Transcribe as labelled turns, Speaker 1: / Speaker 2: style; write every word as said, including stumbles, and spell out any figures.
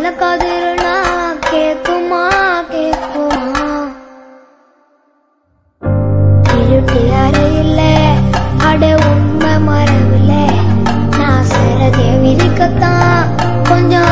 Speaker 1: கதிர்னா கேக்குமா கேக்குமா இருட்டு அறையில அட உண்மை மரவில்ல நான் சரதே விரிக்கத்தான் கொஞ்சம்